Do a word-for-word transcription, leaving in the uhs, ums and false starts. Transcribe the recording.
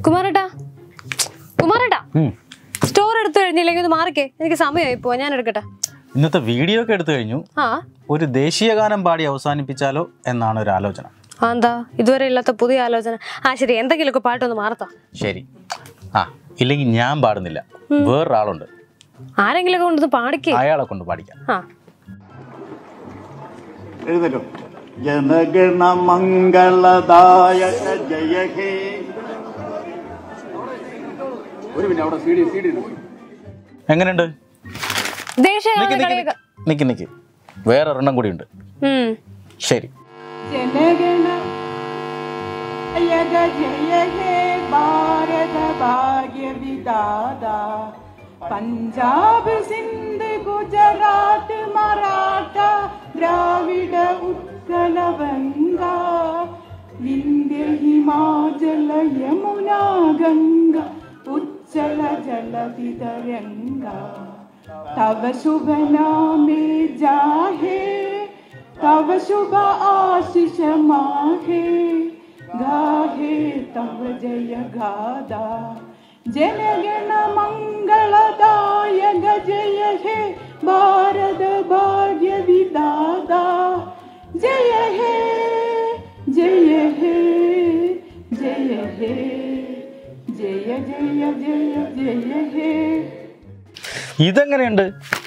കുമാരേട്ടാ കുമാരേട്ടാ store എടുത്തു കഴിഞ്ഞില്ലെങ്കിൽ ഒന്ന് മാറിക്കേ, എനിക്ക് സമയമായി പോവാ, ഞാൻ എടുക്കട്ടെ. ഇന്നത്തെ വീഡിയോ ഒക്കെ എടുത്തു കഴിഞ്ഞു. ആ ഒരു ദേശീയ ഗാനം പാടി അവസാനിപ്പിച്ചാലോ എന്നാണ് ഒരു ആലോചന. എന്താ ഇതുവരെ ഇല്ലാത്ത പുതിയ ആലോചന? ആ ശരി, എന്തെങ്കിലുമൊക്കെ പാട്ടൊന്ന് മാറത്താ. ശരി. ആ ഇല്ലെങ്കിൽ ഞാൻ പാടുന്നില്ല, വേറൊരാളുണ്ട്. ആരെങ്കിലും കൊണ്ടൊന്ന് പാടിക്കേ. അയാളെ കൊണ്ട് പാടിക്കാം. ആ എഴുന്നേറ്റോ. ജനഗണ മംഗളദായക ജയ ഹേ. ഒരു മിനിറ്റ്, അവിടെ സി ഡി സി ഡി എങ്ങനെയുണ്ട്? ദേശീയ നിക്ക് നിക്ക്, വേറെ ഒരെണ്ണം കൂടി ഉണ്ട്. ശരി. ജനഗണ ജയ ജയ ഹേ ഭാരത ഭാഗ്യ വിധാത പഞ്ചാബ് സിന്ധ് ഗുജറാത്ത് മറാഠ ദ്രാവിഡ ഉത്കല വംഗ വിന്ധ്യ ഹിമാചല യമുന ഗംഗ ഉജ്ജല ജലധി തരംഗ തവ ശുഭ നാമേ ജാഹേ तव शुभ आशीष माहे गाहे तव जय गादा जनगण मंगलदायक जय हे भारत भाग्य विधाता जय हे जय हे जय हे जय जय जय जय हे. ഇതെങ്ങനെയുണ്ട്?